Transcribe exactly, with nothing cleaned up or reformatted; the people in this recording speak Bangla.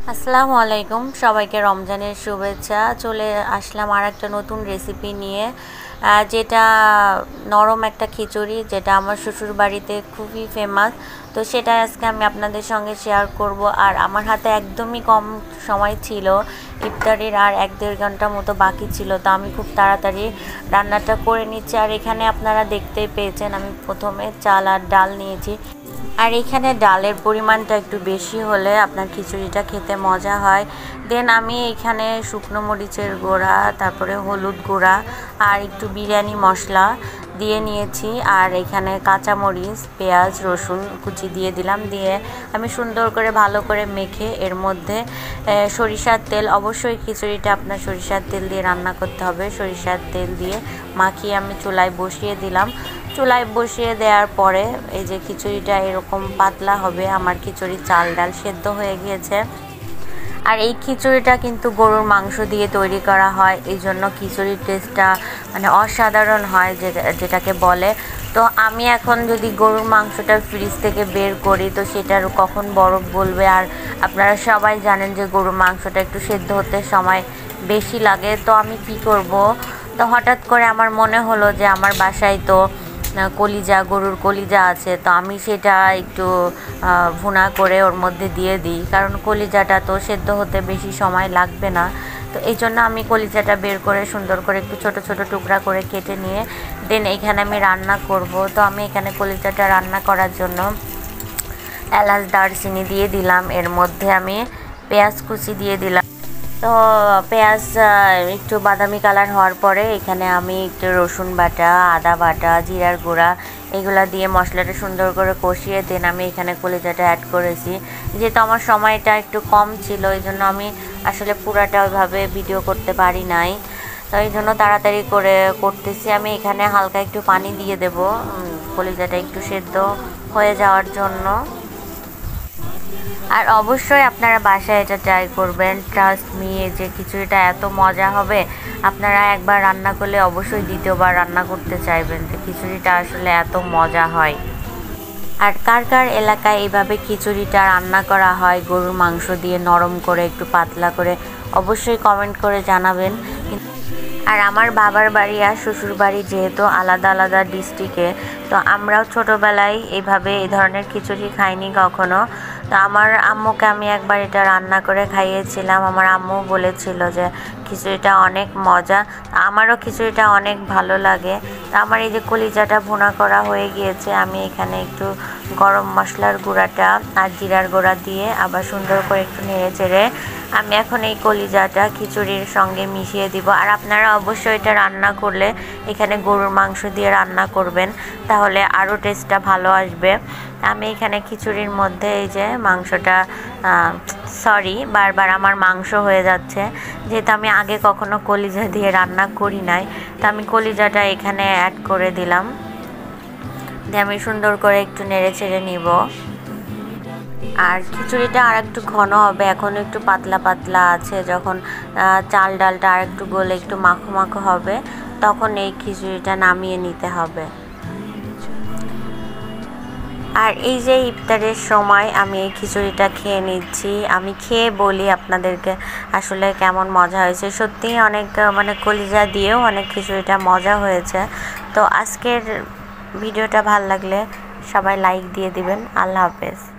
আসসালামু আলাইকুম, সবাইকে রমজানের শুভেচ্ছা। চলে আসলাম আর একটা নতুন রেসিপি নিয়ে, যেটা নরম একটা খিচুড়ি, যেটা আমার শ্বশুর বাড়িতে খুবই ফেমাস। তো সেটা আজকে আমি আপনাদের সঙ্গে শেয়ার করব। আর আমার হাতে একদমই কম সময় ছিল, ইফতারির আর এক দেড় ঘন্টা মতো বাকি ছিল। তো আমি খুব তাড়াতাড়ি রান্নাটা করে নিচ্ছি। আর এখানে আপনারা দেখতেই পেয়েছেন, আমি প্রথমে চাল আর ডাল নিয়েছি। আর এখানে ডালের পরিমাণটা একটু বেশি হলে আপনার খিচুড়িটা খেতে মজা হয়। দেন আমি এখানে শুকনো মরিচের গুঁড়া, তারপরে হলুদ গুঁড়া আর একটু বিরিয়ানি মশলা দিয়ে নিয়েছি। আর এখানে কাঁচামরিচ, পেঁয়াজ, রসুন কুচি দিয়ে দিলাম। দিয়ে আমি সুন্দর করে ভালো করে মেখে এর মধ্যে সরিষার তেল, অবশ্যই খিচুড়িটা আপনার সরিষার তেল দিয়ে রান্না করতে হবে। সরিষার তেল দিয়ে মাখিয়ে আমি চুলায় বসিয়ে দিলাম। চুলায় বসিয়ে দেওয়ার পরে এই যে খিচুড়িটা এরকম পাতলা হবে। আমার খিচুড়ি চাল ডাল সেদ্ধ হয়ে গিয়েছে। আর এই খিচুড়িটা কিন্তু গরুর মাংস দিয়ে তৈরি করা হয়, এই জন্য খিচুড়ির টেস্টটা মানে অসাধারণ হয়, যেটাকে বলে। তো আমি এখন যদি গরুর মাংসটা ফ্রিজ থেকে বের করি, তো সেটার কখন বরফ বলবে। আর আপনারা সবাই জানেন যে গরুর মাংসটা একটু সেদ্ধ হতে সময় বেশি লাগে। তো আমি কি করব, তো হঠাৎ করে আমার মনে হলো যে আমার বাসায় তো কলিজা, গরুর কলিজা আছে, তো আমি সেটা একটু ভুনা করে ওর মধ্যে দিয়ে দিই, কারণ কলিজাটা তো সেদ্ধ হতে বেশি সময় লাগবে না। তো এই জন্য আমি কলিজাটা বের করে সুন্দর করে একটু ছোট ছোট টুকরা করে কেটে নিয়ে দেন এইখানে আমি রান্না করব। তো আমি এখানে কলিজাটা রান্না করার জন্য এলাচ, দারচিনি দিয়ে দিলাম। এর মধ্যে আমি পেঁয়াজ কুচি দিয়ে দিলাম। তো পেঁয়াজ একটু বাদামি কালার হওয়ার পরে এখানে আমি একটু রসুন বাটা, আদা বাটা, জিরার গুঁড়া এগুলো দিয়ে মশলাটা সুন্দর করে কষিয়ে দেন আমি এখানে কলিজাটা অ্যাড করেছি। যেহেতু আমার সময়টা একটু কম ছিল, এই জন্য আমি আসলে পুরাটা ওইভাবে ভিডিও করতে পারি নাই। তো এই জন্য তাড়াতাড়ি করে করতেছি। আমি এখানে হালকা একটু পানি দিয়ে দেব কলিজাটা একটু সেদ্ধ হয়ে যাওয়ার জন্য। আর অবশ্যই আপনারা বাসায় এটা ট্রাই করবেন। ট্রাস্ট মি, যে খিচুড়িটা এত মজা হবে, আপনারা একবার রান্না করলে অবশ্যই দ্বিতীয়বার রান্না করতে চাইবেন। যে খিচুড়িটা আসলে এত মজা হয়। আর কার কার এলাকায় এইভাবে খিচুড়িটা রান্না করা হয় গরুর মাংস দিয়ে নরম করে একটু পাতলা করে, অবশ্যই কমেন্ট করে জানাবেন। আর আমার বাবার বাড়ি আর শ্বশুর বাড়ি যেহেতু আলাদা আলাদা ডিস্ট্রিক্টে, তো আমরাও ছোটোবেলায় এইভাবে এই ধরনের খিচুড়ি খাইনি কখনো। তো আমার আম্মুকে আমি একবার এটা রান্না করে খাইয়েছিলাম। আমার আম্মু বলেছিল যে খিচুড়িটা অনেক মজা। আমারও খিচুড়িটা অনেক ভালো লাগে। তো আমার এই যে কলিজাটা ভুনা করা হয়ে গিয়েছে, আমি এখানে একটু গরম মশলার গুঁড়াটা আর জিরার গুঁড়া দিয়ে আবার সুন্দর করে একটু নেড়ে চেড়ে আমি এখন এই কলিজাটা খিচুড়ির সঙ্গে মিশিয়ে দিব। আর আপনারা অবশ্যই এটা রান্না করলে এখানে গরুর মাংস দিয়ে রান্না করবেন, তাহলে আরও টেস্টটা ভালো আসবে। আমি এখানে খিচুড়ির মধ্যে এই যে মাংসটা, সরি বারবার আমার মাংস হয়ে যাচ্ছে, যেহেতু আমি আগে কখনো কলিজা দিয়ে রান্না করি নাই। তো আমি কলিজাটা এখানে অ্যাড করে দিলাম, দিয়ে আমি সুন্দর করে একটু নেড়ে চেড়ে নিব। আর খিচুড়িটা আর একটু ঘন হবে, এখন একটু পাতলা পাতলা আছে। যখন চাল ডালটা আর একটু গলে একটু মাখো মাখো হবে, তখন এই খিচুড়িটা নামিয়ে নিতে হবে। আর এই যে ইফতারের সময় আমি এই খিচুড়িটা খেয়ে নিচ্ছি। আমি খেয়ে বলি আপনাদেরকে আসলে কেমন মজা হয়েছে। সত্যিই অনেক মানে কলিজা দিয়েও অনেক খিচুড়িটা মজা হয়েছে। তো আজকের ভিডিওটা ভালো লাগলে সবাই লাইক দিয়ে দিবেন। আল্লাহ হাফেজ।